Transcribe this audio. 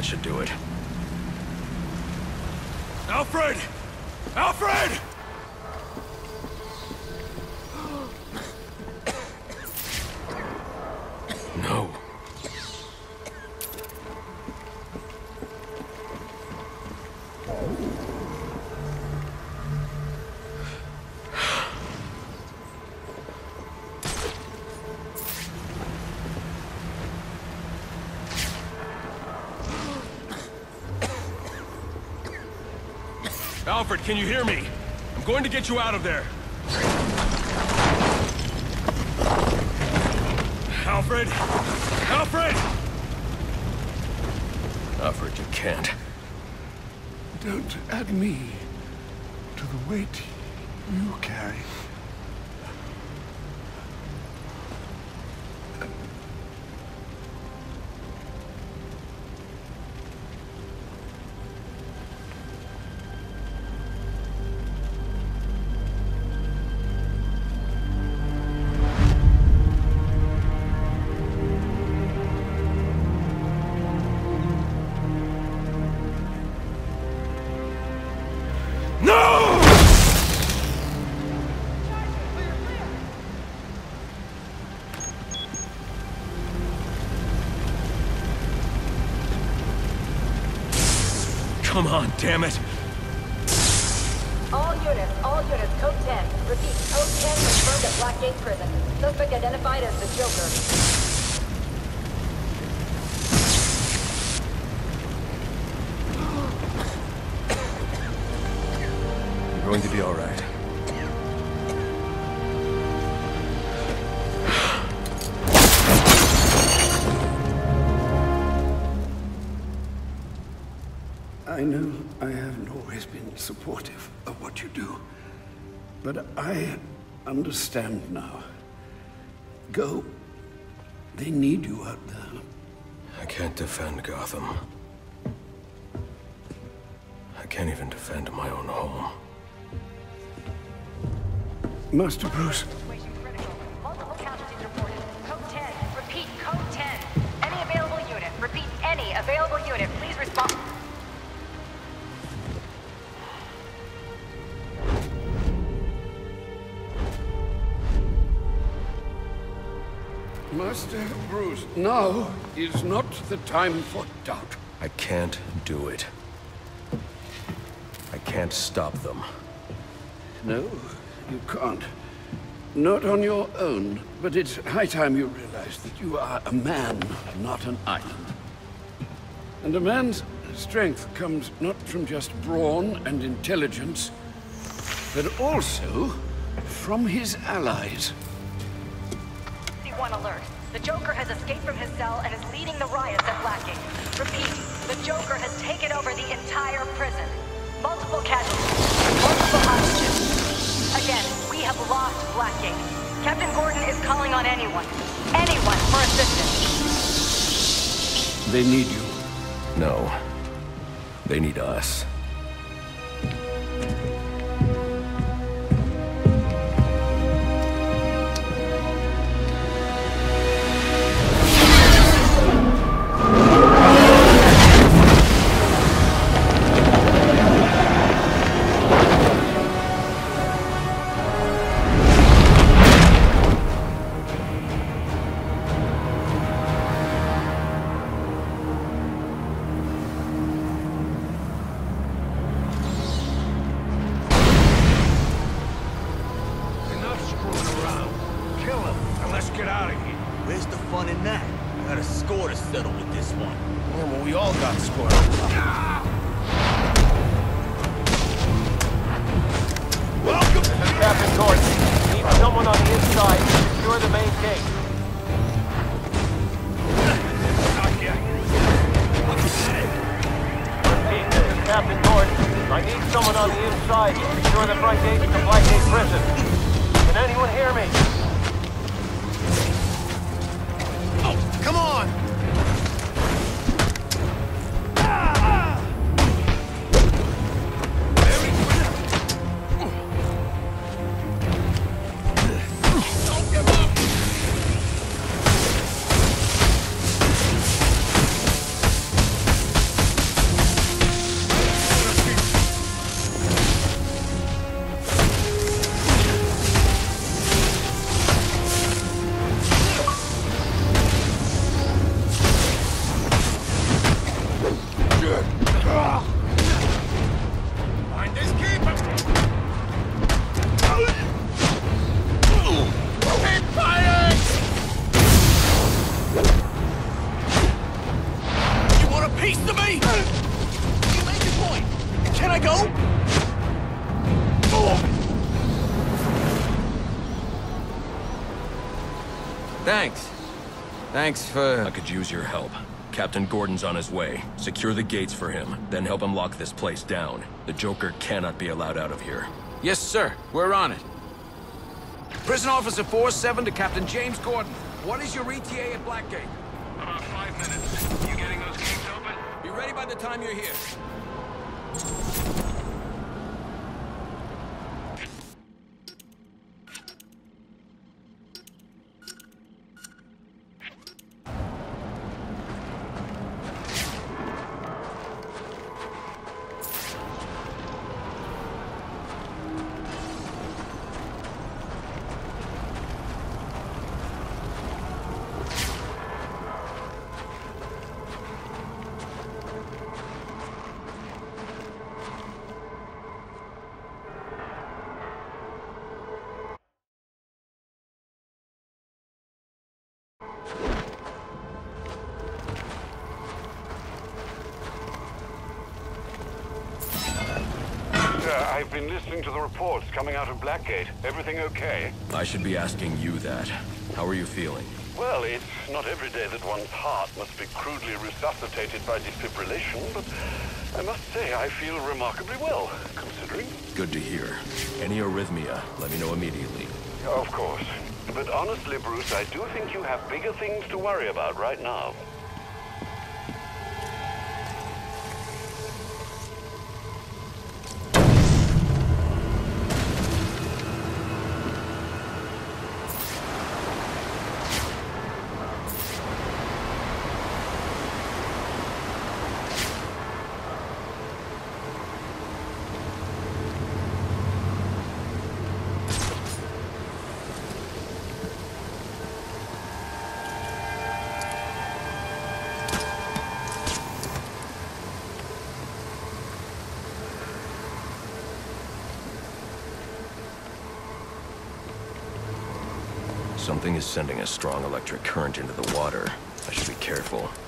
That should do it. Alfred! Alfred! No. Alfred, can you hear me? I'm going to get you out of there. Alfred! Alfred! Alfred, you can't. Don't add me to the weight you carry. Come on, damn it! All units, code 10. Repeat, code 10 confirmed at Blackgate Prison. Suspect identified as the Joker. You're going to be all right. I know I haven't always been supportive of what you do, but I understand now. Go. They need you out there. I can't defend Gotham. I can't even defend my own home. Master Bruce. Multiple casualties reported. Code 10. Repeat, code 10. Any available unit. Repeat, any available unit. Please respond. Master Bruce, now is not the time for doubt. I can't do it. I can't stop them. No, you can't. Not on your own, but it's high time you realize that you are a man, not an island. And a man's strength comes not from just brawn and intelligence, but also from his allies. One alert. The Joker has escaped from his cell and is leading the riots at Blackgate. Repeat, the Joker has taken over the entire prison. Multiple casualties, multiple hostages. Again, we have lost Blackgate. Captain Gordon is calling on anyone for assistance. They need you. No. They need us. I go? Thanks. Thanks for... I could use your help. Captain Gordon's on his way. Secure the gates for him, then help him lock this place down. The Joker cannot be allowed out of here. Yes, sir. We're on it. Prison Officer 4-7 to Captain James Gordon. What is your ETA at Blackgate? About 5 minutes. You getting those gates open? Be ready by the time you're here. I've been listening to the reports coming out of Blackgate. Everything okay? I should be asking you that. How are you feeling? Well, it's not every day that one's heart must be crudely resuscitated by defibrillation, but I must say I feel remarkably well, considering. Good to hear. Any arrhythmia, let me know immediately. Of course. But honestly, Bruce, I do think you have bigger things to worry about right now. Something is sending a strong electric current into the water. I should be careful.